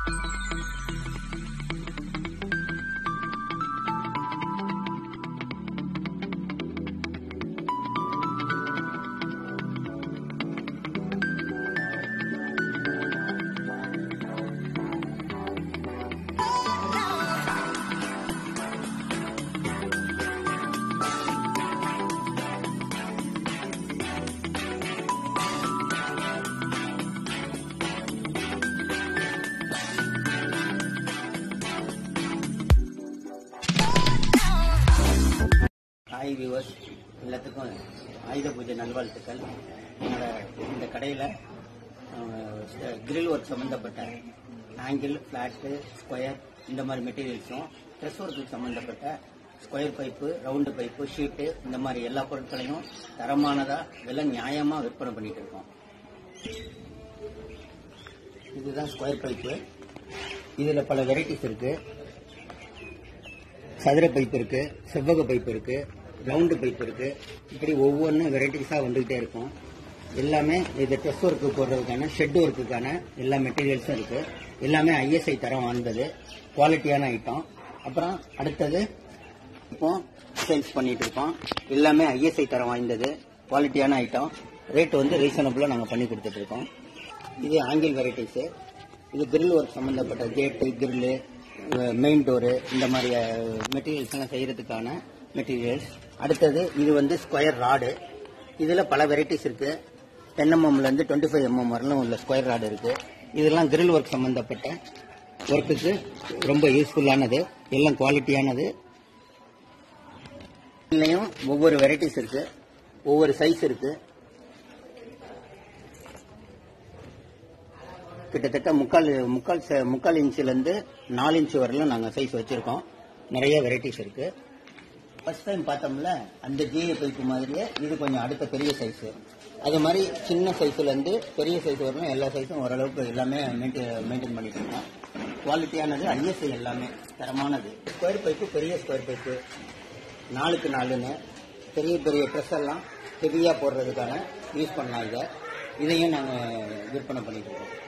Hi viewers, எல்லாத்துக்கும் ஆயுத பூஜை நல்வாழ்த்துக்கள். இந்த கடையில் கிரில் ஒர்க் சம்பந்தப்பட்ட ஆங்கிள், ஃபிளாட், ஸ்கொயர் இந்த மாதிரி மெட்டீரியல்ஸும், ட்ரெஸ் ஒர்க்கு சம்பந்தப்பட்ட square pipe, round pipe, sheet இந்த மாதிரி எல்லா பொருட்களையும் தரமானதா விலை நியாயமாக விற்பனை பண்ணிட்டு இருக்கோம். இதுதான் ஸ்கொயர் பைப்பு. இதில் பல வெரைட்டிஸ் இருக்கு. சதுர பைப் இருக்கு, செவ்வக பைப் இருக்கு, ரவுண்டு பைப் இருக்கு. இப்படி ஒவ்வொன்றும் வெரைட்டிஸாக வந்துகிட்டே இருக்கும். எல்லாமே இது ட்ரெஸ் ஒர்க்கு போடுறதுக்கான, ஷெட் ஒர்க்குக்கான எல்லா மெட்டீரியல்ஸும் இருக்கு. எல்லாமே ISI தரம் வந்தது, குவாலிட்டியான ஐட்டம். அப்புறம் அடுத்தது இப்போ சேல்ஸ் பண்ணிட்டு இருக்கோம். எல்லாமே ISI தரம் வாய்ந்தது, குவாலிட்டியான ஐட்டம். ரேட் வந்து ரீசனபிளா நாங்கள் பண்ணி கொடுத்துட்டு இருக்கோம். இது ஆங்கிள் வெரைட்டிஸு. இது கிரில் ஒர்க் சம்பந்தப்பட்ட கேட்டு, கிரில்லு, மெயின் டோரு இந்த மாதிரி மெட்டீரியல்ஸ் எல்லாம் செய்யறதுக்கான மெட்டீரியல்ஸ். அடுத்தது இது வந்து ஸ்கொயர் ராடு. இதுல பல வெரைட்டிஸ் இருக்கு. 10 mm இருந்து 25 mm வரலும் உள்ள ஸ்கொயர் ராடு இருக்கு. இதெல்லாம் கிரில் ஒர்க் சம்பந்தப்பட்ட ஒர்க்குக்கு ரொம்ப யூஸ்ஃபுல்லானது, எல்லாம் குவாலிட்டியானது. இதுலயும் ஒவ்வொரு வெரைட்டிஸ் இருக்கு, ஒவ்வொரு சைஸ் இருக்கு. கிட்டத்தட்ட முக்கால் இன்ச்சுல இருந்து 4 இன்ச்சு வரலும் நாங்கள் சைஸ் வச்சிருக்கோம். நிறைய வெரைட்டிஸ் இருக்கு. ஃபர்ஸ்ட் டைம் பார்த்தோம்ல அந்த GA பைப்பு மாதிரியே இது கொஞ்சம் அடுத்த பெரிய சைஸ். அது மாதிரி சின்ன சைஸ்ல இருந்து பெரிய சைஸ் வரலும் எல்லா சைஸும் ஓரளவுக்கு எல்லாமே மெயின்டைன் பண்ணிட்டு இருக்கோம். குவாலிட்டியானது, ISI எல்லாமே தரமானது. ஸ்கொயர் பைப்பு, பெரிய ஸ்கொயர் பைப்பு 4x 4ன்னு பெரிய பெரிய ட்ரெஸ் எல்லாம் ஹெவியா போடுறதுக்கான யூஸ் பண்ணலாம். இதையும் நாங்கள் விற்பனை பண்ணிட்டு இருக்கோம்.